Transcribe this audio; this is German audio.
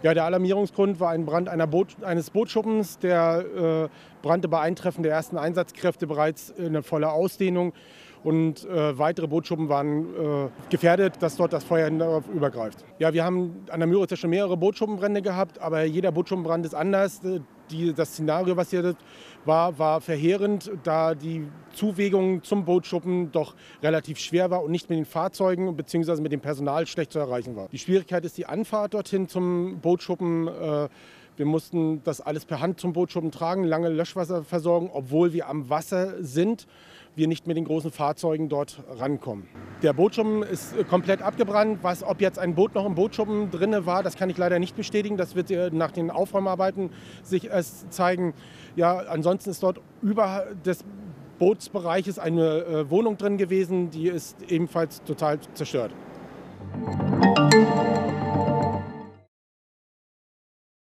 Ja, der Alarmierungsgrund war ein Brand eines Bootsschuppens. Der brannte bei Eintreffen der ersten Einsatzkräfte bereits in voller Ausdehnung. Und weitere Bootsschuppen waren gefährdet, dass dort das Feuer darauf übergreift. Ja, wir haben an der Müritz ja schon mehrere Bootschuppenbrände gehabt, aber jeder Bootschuppenbrand ist anders. Das Szenario, was hier war verheerend, da die Zuwegung zum Bootsschuppen doch relativ schwer war und nicht mit den Fahrzeugen bzw. mit dem Personal schlecht zu erreichen war. Die Schwierigkeit ist die Anfahrt dorthin zum Bootsschuppen. Wir mussten das alles per Hand zum Bootsschuppen tragen, lange Löschwasserversorgung, obwohl wir am Wasser sind, wir nicht mit den großen Fahrzeugen dort rankommen. Der Bootsschuppen ist komplett abgebrannt. Ob jetzt ein Boot noch im Bootsschuppen drin war, das kann ich leider nicht bestätigen. Das wird nach den Aufräumarbeiten sich erst zeigen. Ja, ansonsten ist dort über des Bootsbereiches eine Wohnung drin gewesen, die ist ebenfalls total zerstört.